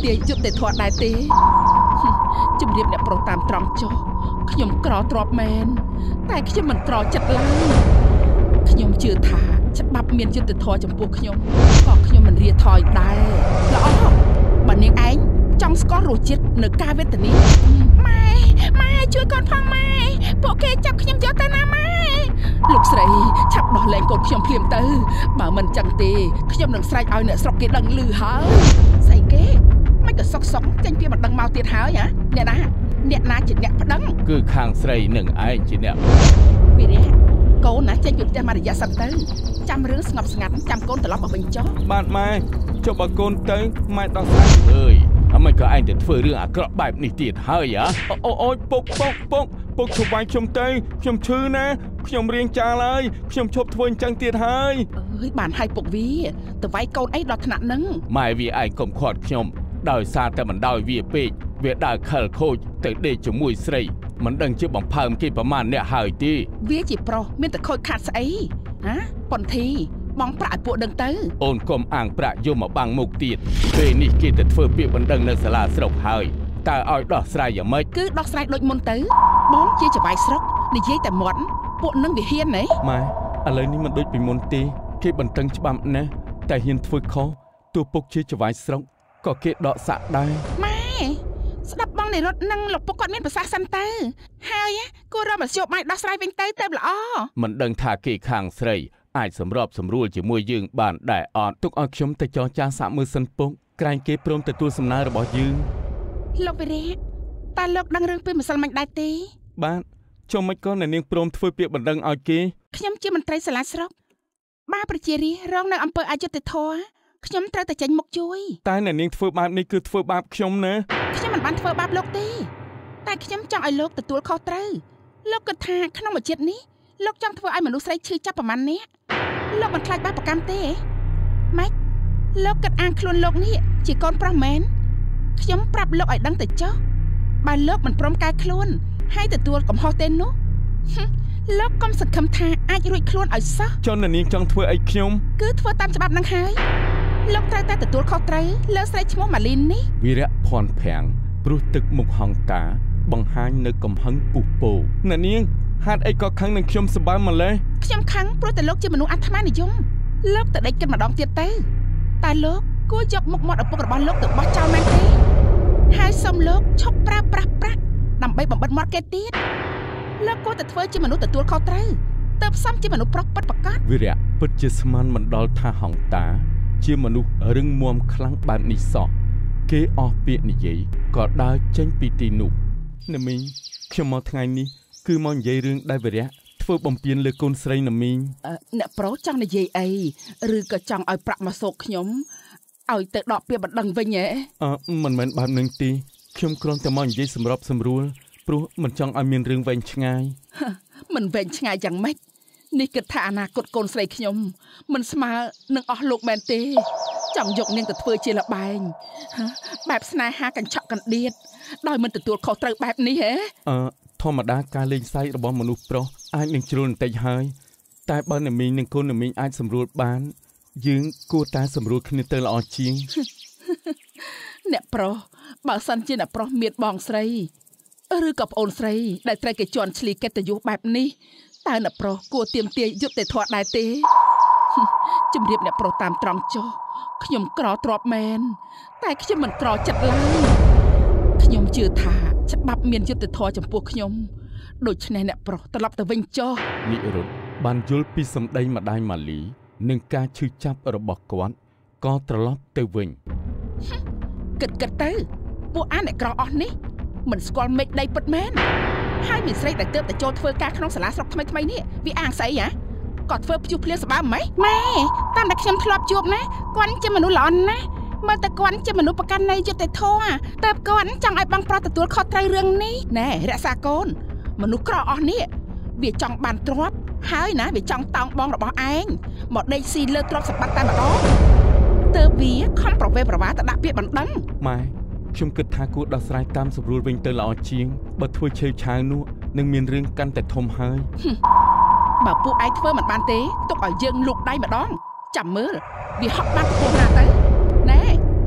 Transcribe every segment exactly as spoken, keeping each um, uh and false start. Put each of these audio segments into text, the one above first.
ទាយយុទ្ធធម៌ដែរទេជំរាបអ្នកប្រុសតាមត្រង់ចុះខ្ញុំក្រទ្របមែនតែខ្ញុំមិនក្រចិត្តឡើយខ្ញុំជឿថាច្បាប់មានយុត្តិធម៌ចំពោះខ្ញុំក៏ខ្ញុំមិនរាថយដែរល្អបើនាងឯងចង់ស្គាល់រសជាតិនៅការវេទនាម៉ែម៉ែជួយកូនផងម៉ែពួកគេចាប់ខ្ញុំយកទៅណាម៉ែលោកស្រីឆាប់ដោះលែងកូនខ្ញុំភ្លាមទៅបើមិនចឹងទេខ្ញុំនឹងស្រែកឲ្យអ្នកស្រុកគេដឹងឮហើយស្អីគេមិនក៏សុកសុកចេញពីមិនដឹងមកទៀតហើយហ៎អ្នកណាអ្នកណាជាអ្នកប្តឹងគឺខាងស្រីនឹងឯងជាអ្នកវិរិយកូនណាចេញពីផ្ទះមករយៈសិនទៅចាំរឿងស្ងប់ស្ងាត់ចាំកូនត្រឡប់មកវិញចុះបាទម៉ែចុះបើកូនទៅម៉ែដោះស្រាយអើយអមិនក៏ឯងទៅធ្វើរឿងអាក្រក់បែបនេះទៀតហើយហ៎អូអូយពុកពុកពុកពុកជួយវាយខ្ញុំទៅខ្ញុំឈឺណាខ្ញុំរៀងចាលហើយខ្ញុំឈប់ធ្វើអញ្ចឹងទៀតហើយអើយបានហើយពុកវាទៅវាយកូនអីដល់ថ្នាក់ហ្នឹងម៉ែវាឯងកុំខាត់ខ្ញុំដោយសារតែមិនដោយវាពេកវាដើរខិលខូចទៅដេកជាមួយស្រីមិនដឹងជាបំផើមគេប្រមាណអ្នកហើយទេវាជាប្រុសមានតែខូចខាតស្អីណាប៉ុន្តែបងប្រាក់ឲ្យពួកដឹងទៅអូនកុំអាងប្រាក់យកមកបាំងមុខទៀតពេលនេះគេទៅធ្វើពាក្យបណ្ដឹងនៅសាលាស្រុកហើយតើឲ្យដោះស្រាយយ៉ាងម៉េចគឺដោះស្រាយដូចមុនទៅបងជាចៅហ្វាយស្រុកនិយាយតែមាត់ពួកនឹងវាហ៊ានហ៎ម៉ែឥឡូវនេះមិនដូចពីមុនទេគេបន្តឹងច្បាប់ណាស់តែហ៊ានធ្វើខុសទោះពុកជាចៅហ្វាយស្រុកក៏គេដកសាក់ដែរម៉ែស្ដាប់បងនៃរត់នឹងលោកពុកគាត់មានប្រសាសន៍សិនទៅហើយគួររកមធ្យោបាយដោះស្រាយវិញទៅទៅល្អមិនដឹងថាគេខាងស្រីអាចសម្របសម្រួលជាមួយយើងបានដែរអត់ទុកឲ្យខ្ញុំទៅចរចាសាកមើលសិនពុកក្រែងគេព្រមទទួលសំណើរបស់យើងលោកវិរៈតើលោកដឹងរឿងពីម្សិលមិញដែរទេបាទចុះមិនក៏អ្នកនាងព្រមធ្វើពាក្យបណ្ដឹងឲ្យគេខ្ញុំជាមន្ត្រីសាលាស្រុកបាប្រជារាស្ត្ររងនៅអំពើអយុត្តិធម៌ខ្ញុំត្រូវតែចេញមុខជួយតែអ្នកនាងធ្វើបាបនេះគឺធ្វើបាបខ្ញុំណាខ្ញុំមិនបានធ្វើបាបលោកទេតែខ្ញុំចង់ឲ្យលោកទទួលខុសត្រូវលោកគិតថាក្នុងមួយជាតិនេះលោកចង់ធ្វើឲ្យមនុស្សស្រីឈឺចាប់ប្រមាណនេះលោកមិនខ្លាចបាបប្រកម្មទេម៉េចលោកគិតអាងខ្លួនលោកនេះជាកូនប្រុសមែនខ្ញុំប្រាប់លោកឲ្យដឹងទៅចុះបើលោកមិនព្រមកែខ្លួនហើយទទួលកំហុសទេនោះលោកកុំសង្ឃឹមថាអាចរួចខ្លួនឲ្យសោះចុះអ្នកនាងចង់ធ្វើអីខ្ញុំគឺធ្វើតាមច្បាប់នឹងហើយលោកត្រូវតែទទួលខុសត្រូវលើស្រីឈ្មោះម៉ាលីននេះវីរៈភ័ណ្ឌប្រាំងព្រោះទឹកមុខហង្ការបង្ហាញនៅកំហឹងពុះពោអ្នកនាងហេតុអីក៏ខឹងនឹងខ្ញុំសម្បើមម្លេះខ្ញុំខឹងព្រោះតែលោកជាមនុស្សអាត្មានិយមលោកទៅដេកគិតម្ដងទៀតទៅតែលោកគួរយកមុខមាត់ឪពុករបស់លោកទៅបោះចោលមែនទេហើយសូមលោកឈប់ប្រើប្រាស់ប្រាក់ដើម្បីបំបិទមាត់គេទៀតលោកគួរតែធ្វើជាមនុស្សទទួលខុសត្រូវទៅផ្សំជាមនុស្សប្រុសពិតប្រាកដវីរៈពិតជាស្មានមិនដល់ថាហង្តាជាមនុស្សរឹងមាំខ្លាំងបែបនេះសោះគេអស់ពាក្យនិយាយក៏ដើរចេញពីទីនោះណាមីងខ្ញុំមកថ្ងៃនេះគឺមកនិយាយរឿងដែលវីរៈធ្វើបំពានលើកូនស្រីណាមីងអ្នកប្រុសចង់និយាយអីឬក៏ចង់ឲ្យប្រាក់មកសោកខ្ញុំឲ្យទៅដកពាក្យបណ្ដឹងវិញហ៎អឺមិនមែនបែបនឹងទេខ្ញុំគ្រាន់តែមកនិយាយសម្របសម្រួលព្រោះមិនចង់ឲ្យមានរឿងវែងឆ្ងាយមិនវែងឆ្ងាយយ៉ាងម៉េចនេះគិតថាអនាគតកូនស្រីខ្ញុំមិនស្មើនឹងអស់លោកមែនទេចង់យកនាងទៅធ្វើជាលបែងបែបស្នេហាកញ្ឆក់កណ្ដៀតដោយមិនទទួលខុសត្រូវបែបនេះហ៎អឺធម្មតាការលេងសើចរបស់មនុស្សប្រុសអាចនឹងជ្រុលបន្តិចហើយតែបើអ្នកមីងនិងកូនអ្នកមីងអាចសម្រួលបានយើងគួរតែសម្រួលគ្នាទៅល្អជាងអ្នកប្រុសបើសិនជាអ្នកប្រុសមានបងស្រីឬក៏ប្អូនស្រីដែលត្រូវគេជន់ឈ្លីកិត្តិយសបែបនេះតើអ្នកប្រុសគួរទាមទារយុត្តិធម៌ដែរទេជំរាបអ្នកប្រុសតាមត្រង់ចុះខ្ញុំក្រទ្របមែនតែខ្ញុំមិនក្រចិត្តឡើយខ្ញុំជឿថាច្បាប់មានយុត្តិធម៌ចំពោះខ្ញុំដូច្នេះអ្នកប្រុសត្រឡប់ទៅវិញចុះនិរុទ្ធបានយល់ពីសម្ដីម្ដាយម៉ាលីនិងការឈឺចាប់របស់គាត់ក៏ត្រឡប់ទៅវិញគិតគិតទៅពួកអាអ្នកក្រអស់នេះមិនស្គាល់មេឃដីពិតមែនហើយមានស្រីដែលទើបតែចូលធ្វើការក្នុងសាលាស្រុកថ្មីថ្មីនេះវាអាងស្អីហ៎គាត់ធ្វើព្យុះភ្លៀងសម្បើមម៉េចម៉ែតាមតែខ្ញុំធ្លាប់ជួបណាគាត់ជាមនុស្សល្អណាស់មើលតែគាត់ជាមនុស្សប្រកាន់នៃយុត្តិធម៌តែគាត់ចង់ឲ្យបងប្រុសទទួលខុសត្រូវរឿងនេះណែរក្សាកូនមនុស្សក្រអស់នេះវាចង់បានទ្រព្យហើយណាវាចង់តោងបងរបស់ឯងមកដេកស៊ីលើទ្រព្យសម្បត្តិតែម្ដងទើបវាខំប្រវេប្រវាទៅដាក់ពាក្យបណ្ដឹងម៉ែខ្ញុំគិតថាគួរដោះស្រាយតាមស្រួលវិញទៅល្អជាងបើធ្វើឆេវឆាវនោះនឹងមានរឿងកាន់តែធំហើយបើពួកឯងធ្វើមិនបានទេទុកឲ្យយើងលូកដៃម្ដងចាំមើលវាហក់បានទៅណាទៅណែ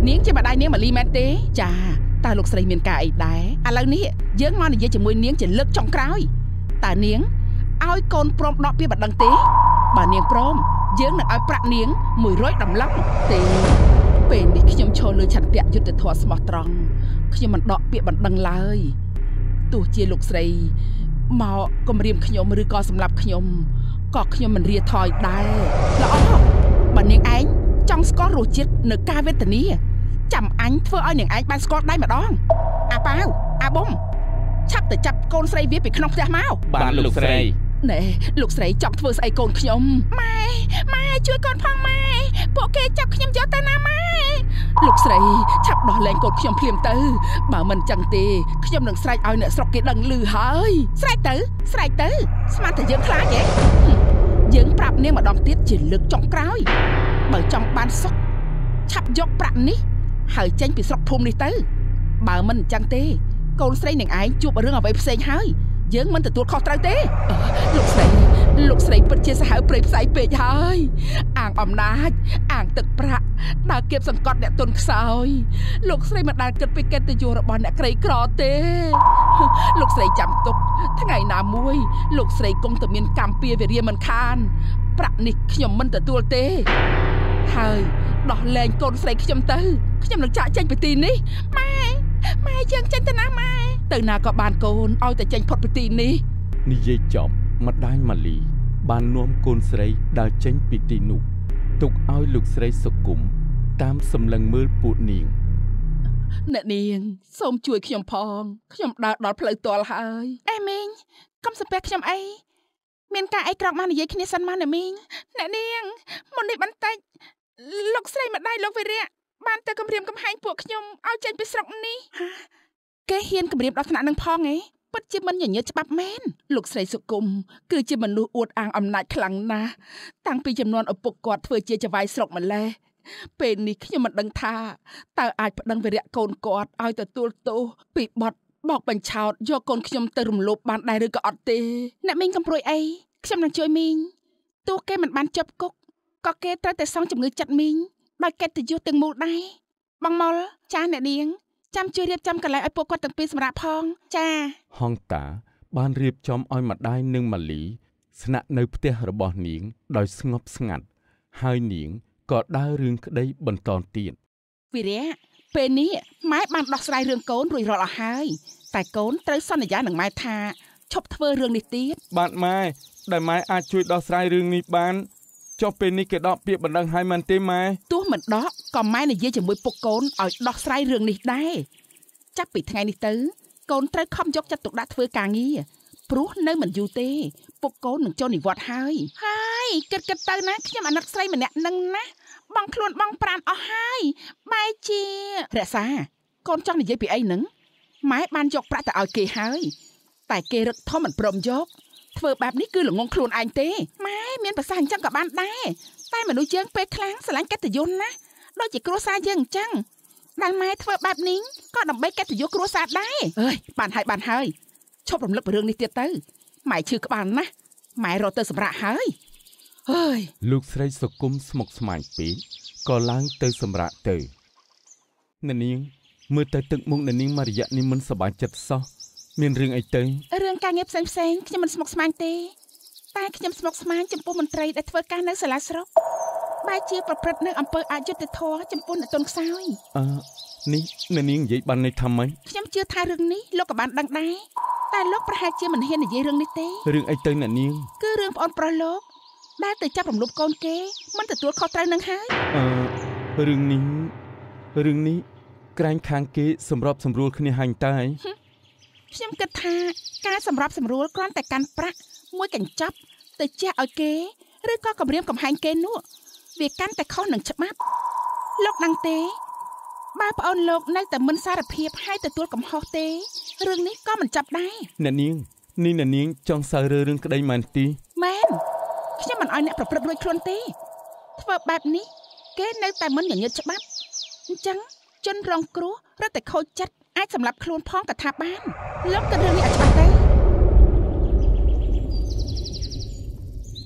នាងជាម្ដាយនាងម៉ាលីមែនទេចាតើលោកស្រីមានការអីដែរឥឡូវនេះយើងមកនិយាយជាមួយនាងជាលើកចុងក្រោយតើនាងឲ្យកូនព្រមដកពាក្យបណ្ដឹងទេបើនាងព្រមយើងនឹងឲ្យប្រាក់នាងមួយរយតម្លឹងទេពេលនេះខ្ញុំឈរលើឆន្ទៈយុត្តិធម៌ស្មោះត្រង់ខ្ញុំមិនដកពាក្យបណ្ដឹងឡើយទោះជាលោកស្រីមកគំរាមខ្ញុំឬក៏សម្លាប់ខ្ញុំក៏ខ្ញុំមិនរាថយដែរល្អបើនាងឯងចង់ស្គាល់រសជាតិនៅការវេទនាចាំអញធ្វើឲ្យនាងឯងបានស្គាល់ដៃម្ដងអាប៉ាវអាបុំឆាប់ទៅចាប់កូនស្រីវាពីក្នុងផ្ទះមកបានលោកស្រីណែលោកស្រីចង់ធ្វើស្អីកូនខ្ញុំម៉ែម៉ែជួយកូនផងម៉ែពួកគេចាប់ខ្ញុំយកទៅណាម៉ែលោកស្រីឆាប់ដោះលែងកូនខ្ញុំភ្លាមទៅបើមិនចឹងទេខ្ញុំនឹងស្រែកឲ្យអ្នកស្រុកគេដឹងឮហើយស្រែកទៅស្រែកទៅស្មានតែយើងខ្លាចទេយើងប្រាប់នាងម្ដងទៀតជាលើកចុងក្រោយបើចង់បានសុខឆាប់យកប្រាក់នេះហើយចេញពីស្រុកភូមិនេះទៅបើមិនអញ្ចឹងទេកូនស្រីនឹងឯងជួបរឿងអ្វីផ្សេងហើយយើងមិនទទួលខុសត្រូវទេលោកស្រីលោកស្រីពិតជាសាហាវព្រៃផ្សៃពេកហើយអាងអំណាចអាងទឹកប្រាក់ដើរគៀបសង្កត់អ្នកទុនខ្សោយលោកស្រីមិនដែលគិតពីកិត្តិយសរបស់អ្នកក្រីក្រទេលោកស្រីចាំទុកថ្ងៃណាមួយលោកស្រីគង់តែមានកម្មពៀវិរិយមិនខានប្រាក់នេះខ្ញុំមិនទទួលទេហើយដោះលែងកូនស្រីខ្ញុំទៅខ្ញុំនឹងចាក់ចេញពីទីនេះម៉ែម៉ែយើងចេញទៅណាម៉ែទៅណាក៏បានកូនឲ្យតែចេញផុតពីទីនេះនិយាយចប់ម្ដាយម៉ាលីបាននាំកូនស្រីដើរចេញពីទីនោះទុកឲ្យលោកស្រីសុគមតាមសម្លឹងមើលពួកនាងអ្នកនាងសូមជួយខ្ញុំផងខ្ញុំដើរដល់ផ្លូវទាល់ហើយអេមីងកុំសំពះខ្ញុំអីមានការអីក្រោកមកនិយាយគ្នាសិនមកណាមីងអ្នកនាងមុននេះបន្តិចលោកស្រីម្ដាយលោកវិរៈបានទៅគម្រាមកំហែងពួកខ្ញុំឲ្យចេញពីស្រុកនេះគេហ៊ានគម្រាមដល់ថ្នាក់នឹងផងឯងពិតជាមិនញញើច្បាប់មែនលោកស្រីសុគមគឺជាមនុស្សអួតអាងអំណាចខ្លាំងណាស់តាំងពីចំនួនឪពុកគាត់ធ្វើជាចៅហ្វាយស្រុកម្លេះពេលនេះខ្ញុំមិនដឹងថាតើអាចប្តឹងវិរៈកូនគាត់ឲ្យទទួលទោសពីបទបោកបញ្ឆោតយកកូនខ្ញុំទៅរំលោភបានដែរឬក៏អត់ទេអ្នកមីងកំព្រួយអីខ្ញុំនឹងជួយមីងទោះគេមិនបានជាប់គុកក៏គេត្រូវតែសងជំងឺចិត្តមីងដោយកិត្តិយសទាំងមូលដែរបងមុលចាអ្នកនាងចាំជួយរៀបចំកន្លែងឲ្យពួកគាត់ទាំងពីរសម្រាប់ផងចាហងតាបានរៀបចំឲ្យម្ដាយនិងម៉ាលីស្នាក់នៅផ្ទះរបស់នាងដោយស្ងប់ស្ងាត់ហើយនាងក៏ដើររឿងក្តីបន្តទៀតវិរៈពេលនេះម៉ែបានដោះស្រាយរឿងកូនរួចរាល់អស់ហើយតែកូនត្រូវសន្យានឹងម៉ែថាឈប់ធ្វើរឿងនេះទៀតបាទម៉ែដែលម៉ែអាចជួយដោះស្រាយរឿងនេះបានចុះពេលនេះគេដកពាក្យបណ្ដឹងឲ្យមិនទេម៉ែទោះមិនដកក៏ម៉ែនិយាយជាមួយពុកកូនឲ្យដោះស្រាយរឿងនេះដែរចាប់ពីថ្ងៃនេះទៅកូនត្រូវខំយកចិត្តទុកដាក់ធ្វើការងារព្រោះនៅមិនយូរទេពុកកូននឹងចូលនិវត្តន៍ហើយហើយគិតគិតទៅណាខ្ញុំអាណិតស្រីម្នាក់នឹងណាបងខ្លួនបងប្រានអស់ហើយបែរជារក្សាកូនចង់និយាយពីអីហ្នឹងម៉ែបានយកប្រាក់ទៅឲ្យគេហើយតែគេរឹតធំមិនព្រមយកធ្វើបែបនេះគឺល្ងងខ្លួនឯងទេម៉ែមានប្រសាសន៍អញ្ចឹងក៏បានដែរតែមនុស្សយើងពេលខ្លាំងស្រឡាញ់កិត្តិយសណាដូចជាគ្រួសារយើងអញ្ចឹងដែលម៉ែធ្វើបែបនេះក៏ដើម្បីកិត្តិយសគ្រួសារដែរអើយបានហើយបានហើយឈប់រំលឹកពីរឿងនេះទៀតទៅម៉ែឈឺក្បាលណាស់ម៉ែរត់ទៅសម្រាកហើយអើយលោកស្រីសុគមស្មុគស្មាញពេកក៏ឡើងទៅសម្រាកទៅអ្នកនាងមើលទៅទឹកមុខអ្នកនាងមករយៈនេះមិនសប្បាយចិត្តសោះមានរឿងអីទៅរឿងការងារផ្សេងផ្សេងខ្ញុំមិនស្មុគស្មាញទេតែខ្ញុំស្មុគស្មាញចំពោះមន្ត្រីដែលធ្វើការនៅសាលាស្រុកបែរជាប្រព្រឹត្តនៅអំពើអយុត្តិធម៌ចំពោះអ្នកទុនខ្សោយអឺនេះអ្នកនាងនិយាយបានន័យថាម៉េចខ្ញុំជឿថារឿងនេះលោកក៏បានដឹងដែរតែលោកប្រហែលជាមិនហ៊ាននិយាយរឿងនេះទេរឿងអីទៅអ្នកនាងគឺរឿងប្អូនប្រុសលោកដែលទៅចាប់រំលោភកូនគេមិនទទួលខុសត្រូវនឹងហើយអឺរឿងនេះរឿងនេះក្រែងខាងគេសម្របសម្រួលគ្នាហើយតើខ្ញុំគិតថាការសម្របសម្រួលគ្រាន់តែកាន់ប្រាក់មួយកញ្ចប់ទៅជះឲ្យគេឬក៏គម្រាមកំហែងគេនោះវាកាន់តែខុសនឹងច្បាប់លោកដឹងទេបើប្អូនលោកនៅតែមិនសារភាពហើយទទួលកំហុសទេរឿងនេះក៏មិនចាប់ដែរអ្នកនាងនេះអ្នកនាងចង់សើរើរឿងក្តីមែនទីមែនខ្ញុំមិនឲ្យអ្នកប្រព្រឹត្តរួចខ្លួនទេធ្វើបែបនេះគេនៅតែមិនញញើតច្បាប់អញ្ចឹងជនរងគ្រោះរត់តែខូចចិត្តអាចសម្លាប់ខ្លួនផងក៏ថាបានលោកគិតរឿងនេះឲ្យច្បាស់ទៅ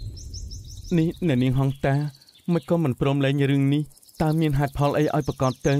នេះអ្នកនាងហងតាមិនក៏មិនព្រមលែងរឿងនេះតើមានហេតុផលអីឲ្យប្រកបទៅ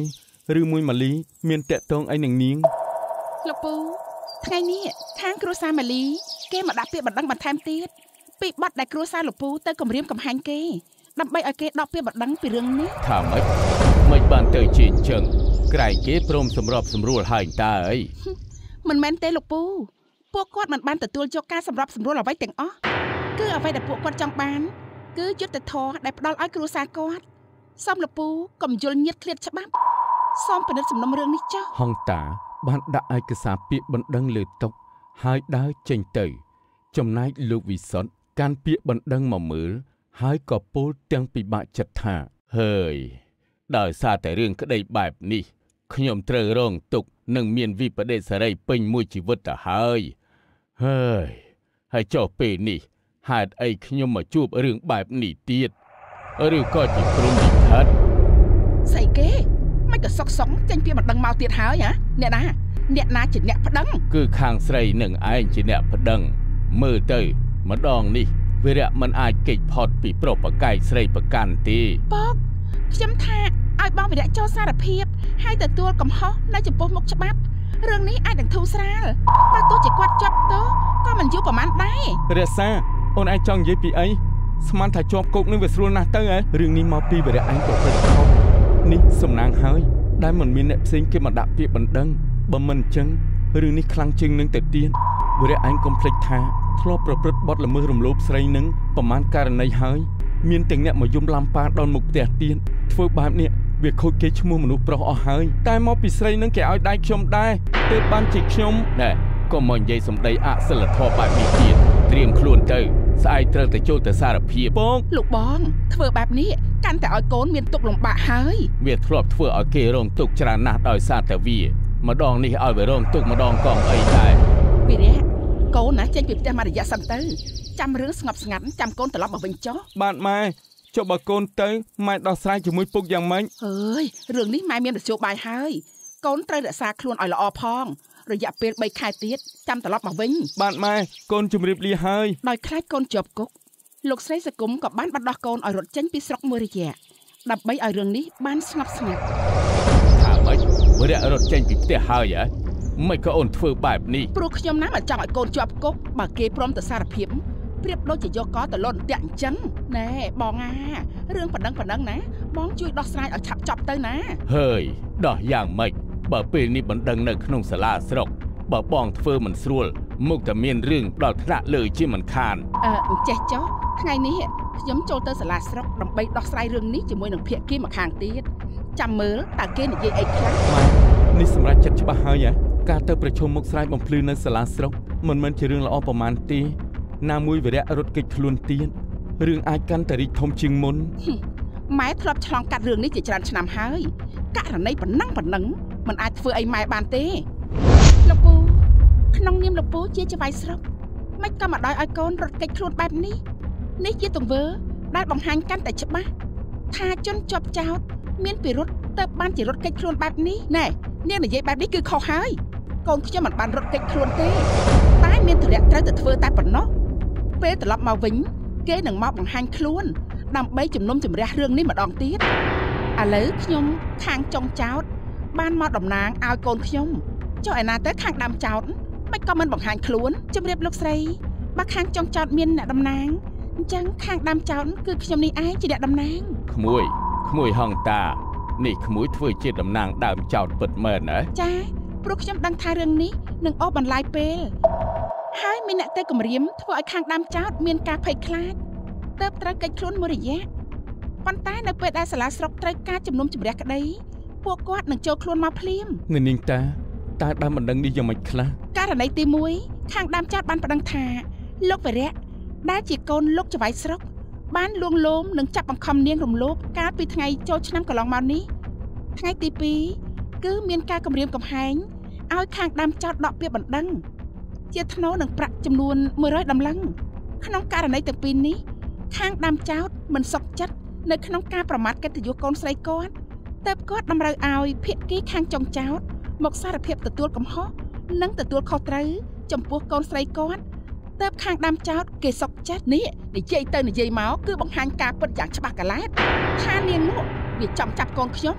ឬមួយម៉ាលីមានតាក់ទងអីនឹងនាងលោកពូថ្ងៃនេះខាងគ្រួសារម៉ាលីគេមកដាក់ពាក្យបណ្ដឹងបន្ថែមទៀតពីបទដែលគ្រួសារលោកពូទៅគម្រាមកំហែងគេដើម្បីឲ្យគេដកពាក្យបណ្ដឹងពីរឿងនេះថាម៉េចមិនបានទៅជាអញ្ចឹងក្រែងគេព្រមសម្របសម្រួលហើយតើអីមិនមែនទេលោកពូពួកគាត់មិនបានទទួលយកការសម្របសម្រួលអ្វីទាំងអស់គឺអ្វីដែលពួកគាត់ចង់បានគឺយុត្តិធម៌ដែលផ្ដល់ឲ្យគ្រួសារគាត់សូមលោកពូកុំយល់ញៀតឃ្លាតច្បាប់សូមពិនិត្យសំណុំរឿងនេះចុះហងតាបានដាក់ឯកសារពាក្យបណ្ដឹងលើតុហើយដើរចេញទៅចំណែកលោកវិសុទ្ធកាន់ពាក្យបណ្ដឹងមកមើលហើយក៏ពោលទាំងពិបាកចិត្តថាហើយដោយសារតែរឿងក្តីបែបនេះខ្ញុំត្រូវរងទុក្ខនិងមានវិបដិសារីពេញមួយជីវិតទៅហើយហើយហើយចុះពេលនេះហេតុអីខ្ញុំមកជួបរឿងបែបនេះទៀតឬក៏ជាព្រំលិខិតស្អីគេមិនក៏សុកសុកចេញពីបណ្ដឹងមកទៀតហើយហ៎អ្នកណាអ្នកណាជាអ្នកប្តឹងគឺខាងស្រីនឹងឯងជាអ្នកប្តឹងមើលទៅម្ដងនេះវីរៈមិនអាចគេចផុតពីប្រុសប្រកែកស្រីប្រកាន់ទេប៉កខ្ញុំថាឲ្យបងវីរៈចូលសារភាពហើយទទួលកំហុសនៅចំពោះមុខច្បាប់រឿងនេះអាចនឹងធូរស្រាលបើទោះជាគាត់ជាប់ទោសក៏មិនយូរប្រហែលដែររក្សាអូនឯងចង់និយាយពីអីស្មានថាជាប់គុកនឹងវាស្រួលណាស់ទៅហ៎រឿងនេះមកពីវីរៈឯងក៏ប្រព្រឹត្តខុសនេះសំណាងហើយដែលមិនមានអ្នកផ្សេងគេមកដាក់ពាក្យបណ្ដឹងបើមិនអញ្ចឹងរឿងនេះខ្លាំងជាងនឹងទៅទៀតវីរៈឯងកុំភ្លេចថាធ្លាប់ប្រព្រឹត្តបទល្មើសរំលោភស្រីនឹងប្រមាណករណីហើយមានទាំងអ្នកមកយំឡាំប៉ាដល់មុខផ្ទះទៀតធ្វើបែបនេះវាខូចគេឈ្មោះមនុស្សប្រុសអស់ហើយតែមកពីស្រីនឹងគេឲ្យដៃខ្ញុំដែរទើបបានជាខ្ញុំណែក៏មកនិយាយសម្ដីអសិលធម៌បែបនេះទៀតត្រៀមខ្លួនទៅស្អែកត្រូវទៅចូលទៅសារភាពបងលោកបងធ្វើបែបនេះកាន់តែឲ្យកូនមានទុក្ខលំបាកហើយវាធ្លាប់ធ្វើឲ្យគេរងទុក្ខច្រើនណាស់ដោយសារតែវាម្ដងនេះឲ្យវារងទុក្ខម្ដងកងអីដែរវីរៈកូនណាចេញពីផ្ទះមករយៈសិនទៅចាំរឿងស្ងប់ស្ងាត់ចាំកូនត្រឡប់មកវិញចុះបាទម៉ែចុះបើកូនទៅម៉ែដោះស្រាយជាមួយពុកយ៉ាងម៉េចអើយរឿងនេះម៉ែមាននយោបាយហើយកូនត្រូវរក្សាខ្លួនឲ្យល្អផងរយៈពេលបីខែទៀតចាំត្រឡប់មកវិញបាទម៉ែកូនជម្រាបលាហើយដោយខ្លាចកូនជាប់គុកលោកស្រីសកុំក៏បានបាត់ដោះកូនឲ្យរត់ចេញពីស្រុកមួយរយៈដើម្បីឲ្យរឿងនេះបានស្ងប់ស្ងាត់ថាម៉េចវីរៈរត់ចេញពីផ្ទះហើយហ៎មិនក៏អូនធ្វើបែបនេះព្រោះខ្ញុំណាមិនចង់ឲ្យកូនជាប់គុកបើគេព្រមទៅសារភាពប្រៀបដូចជាយកកទៅលន់តាក់អញ្ចឹងណែបងអារឿងប៉ណ្ណឹងប៉ណ្ណឹងណាបងជួយដោះស្រាយឲ្យឆាប់ចប់ទៅណាហើយដោះយ៉ាងម៉េចបើពេលនេះបណ្ដឹងនៅក្នុងសាលាស្រុកបើបងធ្វើមិនស្រួលមុខតែមានរឿងដល់ថ្នាក់លើជាមិនខានអឺអញ្ចេះចុះថ្ងៃនេះខ្ញុំចូលទៅសាលាស្រុកដើម្បីដោះស្រាយរឿងនេះជាមួយនឹងភាគីម្ខាងទៀតចាំមើលតើគេនិយាយអីខ្លះនេះសម្រាប់ចិត្តច្បាស់ហើយហ៎ការទៅប្រជុំមុខស្រាយបំភ្លឺនៅសាលាស្រុកមិនមែនជារឿងល្អប្រមាណទេណាមួយវីរៈរត់គេចខ្លួនទៀតរឿងអាចកាន់តែរីកធំជាងមុនម៉ែធ្លាប់ឆ្លងកាត់រឿងនេះជាច្រើនឆ្នាំហើយករណីប៉ុណ្ណឹងប៉ុណ្ណឹងមិនអាចធ្វើអីម៉ែបានទេលោកពូក្នុងនាមលោកពូជាចៅហ្វាយស្រុកមិនក៏មកដោយឲ្យកូនរត់គេចខ្លួនបែបនេះនេះជាទង្វើដែលបង្ហាញកាន់តែច្បាស់ថាជនជាប់ចោទមានពិរុទ្ធទៅបានជារត់គេចខ្លួនបែបនេះណែនាងនិយាយបែបនេះគឺខុសហើយកូនខ្ញុំមិនបានរត់គេចខ្លួនទេតែមានធរៈត្រូវតែធ្វើតែប៉ុណ្ណោះពេលត្រឡប់មកវិញគេនឹងមកបង្ហាញខ្លួនដើម្បីជំនុំជម្រះរឿងនេះម្ដងទៀតឥឡូវខ្ញុំខាងចុងចោតបានមកតំណាងឲ្យកូនខ្ញុំចុះឯណាទៅខាងដើមចោតមិនក៏មិនបង្ហាញខ្លួនជម្រាបលោកស្រីបើខាងចុងចោតមានអ្នកតំណាងអញ្ចឹងខាងដើមចោតគឺខ្ញុំនេះឯងជាអ្នកតំណាងក្មួយក្មួយហងតានេះក្មួយធ្វើជាតំណាងដើមចោតពិតមែនណាចាព្រោះខ្ញុំដឹងថារឿងនេះនឹងអូសបន្លាយពេលហើយមានអ្នកទៅគម្រាមធ្វើឲ្យខាងដើមចោតមានការភ័យខ្លាចទើបត្រូវកិច្ចខ្លួនមួយរយៈប៉ុន្តែនៅពេលដែលសាលាស្រុកត្រូវការជំនុំជម្រះក្តីពួកគាត់នឹងចូលខ្លួនមកភ្លាមនាងតាតើដើមបណ្ដឹងនេះយ៉ាងម៉េចខ្លះករណីទីមួយខាងដើមចោតបានប្តឹងថាលោកវីរៈដែលជាកូនលោកចៅហ្វាយស្រុកបានលួងលោមនិងចាប់បង្ខំនាងរំលោភកាលពីថ្ងៃចូលឆ្នាំកន្លងមកនេះថ្ងៃទីពីរគឺមានការគំរាមកំហែងឲ្យខាងដើមចោតដកពាក្យបណ្ដឹងជាថ្នូរនឹងប្រាក់ចំនួនមួយរយតម្លឹងក្នុងករណីទាំងពីរនេះខាងដើមចោតមិនសុខចិត្តនៅក្នុងការប្រមាថកិត្តិយសកូនស្រីគាត់ទើបគាត់តម្រូវឲ្យភាគីខាងចុងចោតមកសារភាពទទួលកំហុសនិងទទួលខុសត្រូវចំពោះកូនស្រីគាត់ទើបខាងដើមចោតគេសុខចិត្តនេះនិយាយទៅនិយាយមកគឺបង្ហាញការពិតយ៉ាងច្បាស់កឡែតថានាងនោះវាចង់ចាប់កូនខ្ញុំ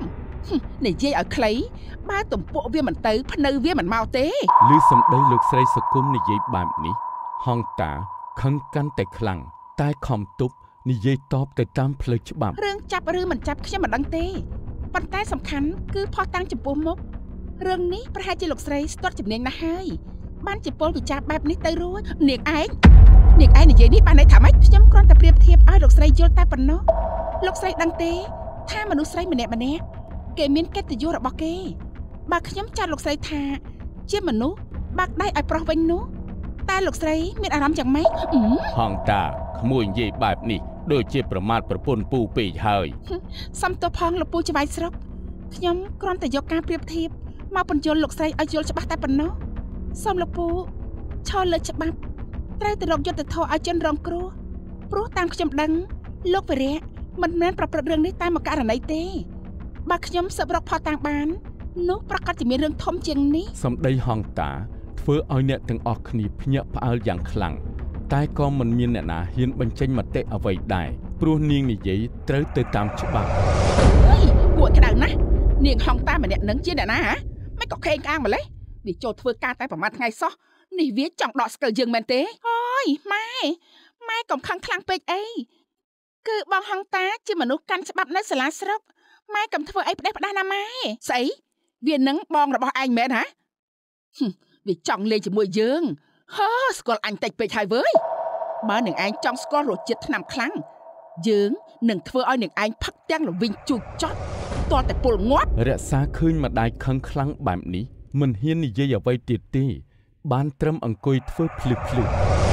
និយាយឲ្យខ្លីបើទំពក់វាមិនទៅភ្នៅវាមិនមកទេឮសំដីលោកស្រីសុគមនិយាយបែបនេះហង្តាខឹងកាន់តែខ្លាំងតែខំទប់និយាយតបទៅតាមផ្លូវច្បាប់រឿងចាប់ឬមិនចាប់ខ្ញុំមិនដឹងទេប៉ុន្តែសំខាន់គឺផុសតាំងចំពោះមុខរឿងនេះប្រហែលជាលោកស្រីស្ទាត់ជំនាញណាស់ហើយបានជាពលវិចារបែបនេះទៅរួចនាងឯងនាងឯងនិយាយនេះបានន័យថាម៉េចខ្ញុំគ្រាន់តែប្រៀបធៀបឲ្យលោកស្រីយល់តែប៉ុណ្ណោះលោកស្រីដឹងទេថាមនុស្សស្រីម្នាក់ម្នាក់គេមានកិត្តិយសរបស់គេបើខ្ញុំចាត់លោកស្រីថាជាមនុស្សបាក់ដៃឲ្យប្រុសវិញនោះតែលោកស្រីមានអារម្មណ៍យ៉ាងម៉េចហង្តាក្មួយនិយាយបែបនេះដូចជាប្រមាថប្រពន្ធពូពេកហើយសំទោសផងលោកពូច្បាយស្រុកខ្ញុំគ្រាន់តែយកការប្រៀបធៀបមកបញ្យល់លោកស្រីឲ្យយល់ច្បាស់តែប៉ុណ្ណោះសូមលោកពូឈរលើច្បាប់ត្រូវទៅរកយុត្តិធម៌ឲ្យជនរងគ្រោះព្រោះតាមខ្ញុំដឹងលោកវិរៈមិនមែនប្រព្រឹត្តរឿងនេះតែមួយករណីទេបើខ្ញុំសឹករកផុសតាំងបាននោះប្រកាសជាមានរឿងធំជាងនេះសម្ដីហង្តាធ្វើឲ្យអ្នកទាំងអស់គ្នាភ្ញាក់ផ្អើលយ៉ាងខ្លាំងតែក៏មិនមានអ្នកណាហ៊ានបញ្ចេញមតិអ្វីដែរព្រោះនាងនិយាយត្រូវទៅតាមច្បាប់អើយគួរក្តៅណាស់នាងហង្តាម្នាក់នឹងជាអ្នកណាហ៎មិនក៏ខេងក្អាងម្លេះវាចូលធ្វើការតែប្រហែលថ្ងៃសោះនេះវាចង់ដកស្កិលយើងមែនទេអើយម៉ែម៉ែកុំខឹងខ្លាំងពេកអីគឺបងហង្តាជាមនុស្សកាន់ច្បាប់នៅសាលាស្រុកម៉ែកុំធ្វើអីផ្ដេសផ្ដាសណាម៉ែស្អីវានឹងបងរបស់ឯងមែនហ៎វាចង់លេងជាមួយយើងហើស្គាល់អញតិចពេកហើយវើយបើនឹងឯងចង់ស្គាល់រសជាតិថ្នាំខ្លាំងយើងនឹងធ្វើឲ្យនឹងឯងផឹកទាំងល្វីងជូចចត់តតែពុលងាប់រក្សាឃើញម្ដាយខឹងខ្លាំងបែបនេះមិនហ៊ាននិយាយអ្វីទៀតទេបានត្រឹមអង្គុយធ្វើភ្លឺភ្លឺ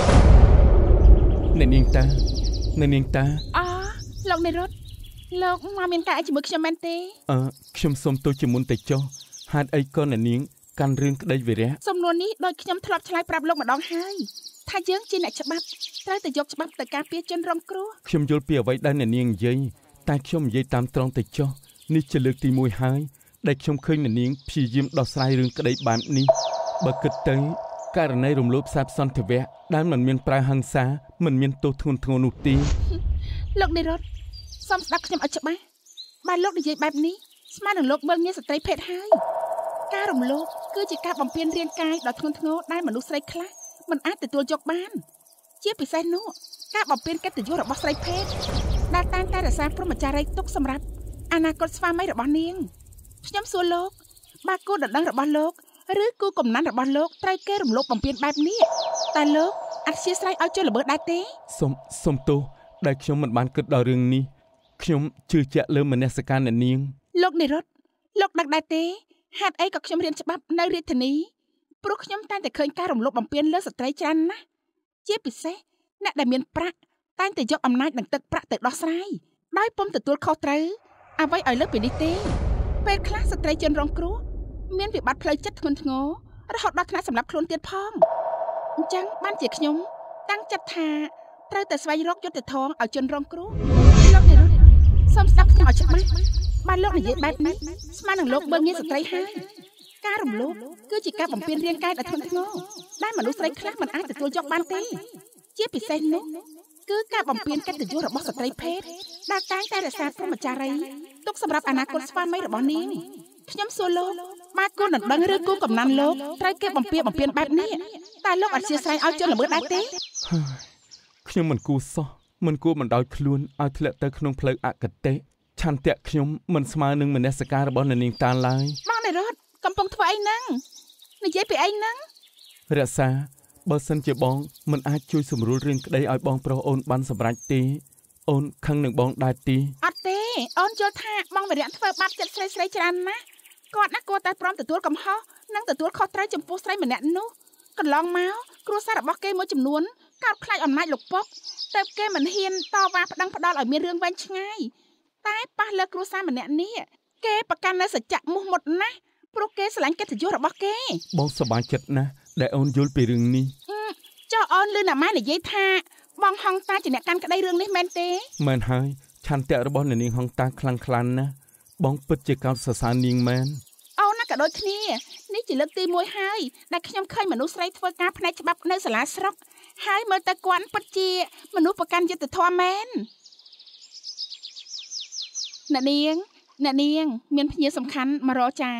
អ្នកនាងតាអ្នកនាងតាអលោកនិរុទ្ធលោកមកមានការអីជាមួយខ្ញុំមែនទេអឺខ្ញុំសូមទោសជាមុនទៅចុះហេតុអីក៏អ្នកនាងកាន់រឿងក្តីវិរៈសំណួរនេះដូចខ្ញុំធ្លាប់ឆ្លើយប្រាប់លោកម្ដងហើយថាយើងជាអ្នកច្បាប់ត្រូវតែយកច្បាប់ទៅការពារជនរងគ្រោះខ្ញុំយល់ពីអ្វីដែលអ្នកនាងនិយាយតែខ្ញុំនិយាយតាមត្រង់ទៅចុះនេះជាលើកទីមួយហើយដែលខ្ញុំឃើញអ្នកនាងព្យាយាមដោះស្រាយរឿងក្តីបែបនេះបើគិតទៅករណីរំលោភទ្រព្យសន្តិវៈដែលមិនមានប្រើហិង្សាមិនមានទោសធ្ងន់ធ្ងរនោះទេលោកនិរុទ្ធសូមស្ដាប់ខ្ញុំឲ្យច្បាស់បើលោកនិយាយបែបនេះស្មើនឹងលោកមើលងាយស្ត្រីភេទហើយការរំលោភគឺជាការបំពានរាងកាយដ៏ធ្ងន់ធ្ងរដែលមនុស្សស្រីខ្លះមិនអាចទទួលយកបានជាពិសេសនោះការបំពានកិត្តិយសរបស់ស្រីភេទដែលតែងតែរក្សាព្រហ្មចារីយ៍ទុកសម្រាប់អនាគតស្វាមីរបស់នាងខ្ញុំសួរលោកបើគូដណ្ដឹងរបស់លោកឬគូកំណានរបស់លោកត្រូវគេរំលោភបំពានបែបនេះតែលោកអធិស្ឋានឲ្យជួយល្មើសដែរទេសូមសូមទោសដែលខ្ញុំមិនបានគិតដល់រឿងនេះខ្ញុំជឿជាក់លើមនសិការអ្នកនាងលោកនិរុទ្ធលោកដឹងដែរទេហេតុអីក៏ខ្ញុំរៀនច្បាប់នៅរាជធានីព្រោះខ្ញុំតែងតែឃើញការរំលោភបំពានលើស្ត្រីច្រើនណាស់ជាពិសេសអ្នកដែលមានប្រាក់តែងតែយកអំណាចនិងទឹកប្រាក់ទៅដោះស្រាយដោយពុំទទួលខុសត្រូវអ្វីឲ្យលើសពីនេះទេពេលខ្លះស្ត្រីជនរងគ្រោះមានវិបត្តិផ្លូវចិត្តធ្ងន់ធ្ងររហូតដល់ថ្នាក់សម្លាប់ខ្លួនទៀតផងអញ្ចឹងបានជាខ្ញុំតាំងចិត្តថាត្រូវតែស្វែងរកយុត្តិធម៌ឲ្យជនរងគ្រោះលោកនិរុទ្ធសូមស្ដាប់ខ្ញុំឲ្យច្បាស់បានលោកនិយាយបែបនេះស្មើនឹងលោកមើលងាយស្ត្រីហើយការរំលោភគឺជាការបំពានរាងកាយដ៏ធ្ងន់ធ្ងរដែលមនុស្សស្រីខ្លះមិនអាចទទួលយកបានទេជាពិសេសនោះគឺការបំពានកិត្តិយសរបស់ស្ត្រីភេទដែលតែងតែរក្សាព្រហ្មចារីយ៍ទុកសម្រាប់អនាគតស្វាមីរបស់នាងខ្ញុំសួរលោកបើគូដណ្ដឹងឬគូកំណានលោកត្រូវគេបំពានបំពានបែបនេះតែលោកអធិស្ឋានឲ្យជនល្មើសដែរទេខ្ញុំមិនគួរសោះមិនគួរបណ្ដោយខ្លួនឲ្យធ្លាក់ទៅក្នុងផ្លូវអកតេឆន្ទៈខ្ញុំមិនស្មើនឹងមនសិការរបស់អ្នកនាងតាឡើយមកនិរុទ្ធកំពុងធ្វើអីហ្នឹងនិយាយពីអីហ្នឹងរក្សាបើសិនជាបងមិនអាចជួយសម្រួលរឿងក្តីឲ្យបងប្រុសអូនបានសម្រេចទេអូនខឹងនឹងបងដែរទេអត់ទេអូនយល់ថាបងវិរៈធ្វើបាបចិត្តស្រីស្រីច្រើនណាស់គាត់ណាគួរតែព្រមទទួលកំហុសនិងទទួលខុសត្រូវចំពោះស្រីម្នាក់នោះកន្លងមកគ្រួសាររបស់គេមួយចំនួនកោតខ្លាចអំណាចលោកពុកតែគេមិនហ៊ានតវ៉ាប្តឹងផ្ដាល់ឲ្យមានរឿងវែងឆ្ងាយតែប៉ះលើគ្រួសារម្នាក់នេះគេប្រកាន់នៅសច្ចៈមុះមុតណាស់ព្រោះគេស្រឡាញ់កិត្តិយសរបស់គេបងសប្បាយចិត្តណាស់ដែលអូនយល់ពីរឿងនេះចុះអូនឮណាម៉ែនិយាយថាបងហង្តាជាអ្នកកាន់ក្តីរឿងនេះមែនទេមែនហើយឆន្ទៈរបស់អ្នកនាងហង្តាខ្លាំងខ្លាណាស់បងពិតជាកោតសរសើរនាងមែនអូនណាក៏ដូចគ្នានេះជាលើកទីមួយហើយដែលខ្ញុំឃើញមនុស្សស្រីធ្វើការផ្នែកច្បាប់នៅសាលាស្រុកហើយមើលទៅគាត់ពិតជាមនុស្សប្រកាន់យុត្តិធម៌មែនអ្នកនាងអ្នកនាងមានភ្ញៀវសំខាន់មករកចា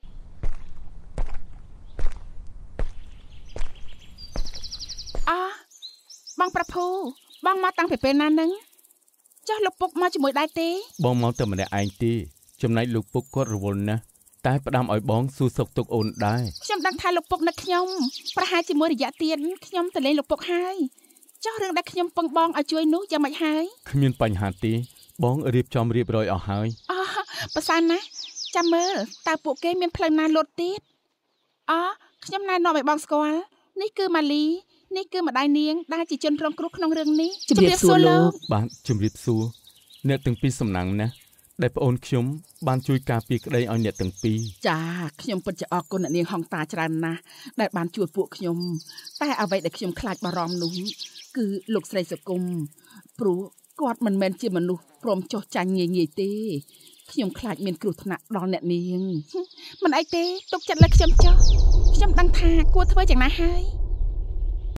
អោះបងប្រភូបងមកតាំងពីពេលណានឹងចុះលោកពុកមកជាមួយដែរទេបងមកតែម្នាក់ឯងទេចំណែកលោកពុកគាត់រវល់ណាស់តែផ្ដាំឲ្យបងសួរសុខទុក្ខអូនដែរខ្ញុំដឹងថាលោកពុកនឹកខ្ញុំប្រហែលជាមួយរយៈទៀតខ្ញុំទៅលេងលោកពុកហើយចុះរឿងដែលខ្ញុំពឹងបងឲ្យជួយនោះយ៉ាងម៉េចហើយគ្មានបញ្ហាទេបងរៀបចំរៀបរយអស់ហើយអូប្រសើរណាស់ចាំមើលតើពួកគេមានផ្លូវណាលូតទៀតអូខ្ញុំណែនាំឲ្យបងស្គាល់នេះគឺម៉ាលីនេះគឺម្ដាយនាងដែលជាជនរងគ្រោះក្នុងរឿងនេះជំរាបសួរលោកបាទជំរាបសួរអ្នកទាំងពីរសំណាងណាស់ដែលប្អូនខ្ញុំបានជួយការពារក្តីឲ្យអ្នកទាំងពីរចាខ្ញុំពិតជាអរគុណអ្នកនាងហងតាច្រើនណាស់ដែលបានជួយពួកខ្ញុំតែអ្វីដែលខ្ញុំខ្លាចបារម្ភនោះគឺលោកស្រីសុគមព្រោះគាត់មិនមែនជាមនុស្សព្រមចុះចាញ់ងាយងាយទេខ្ញុំខ្លាចមានគ្រោះថ្នាក់ដល់អ្នកនាងមិនអីទេទុកចិត្តលើខ្ញុំចុះខ្ញុំដឹងថាគួរធ្វើយ៉ាងណាហើយ